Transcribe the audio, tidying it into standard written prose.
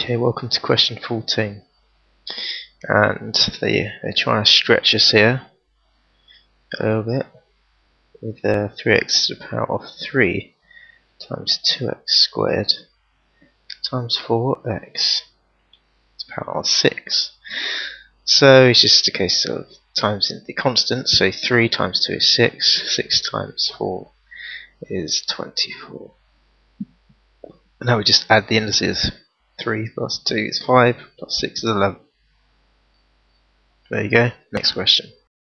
Okay, welcome to question 14. And they're trying to stretch us here a little bit with 3x to the power of 3 times 2x squared times 4x to the power of 6. So it's just a case of times in the constant, so 3 times 2 is 6, 6 times 4 is 24. And now we just add the indices. 3 plus 2 is 5, plus 6 is 11. There you go, next question.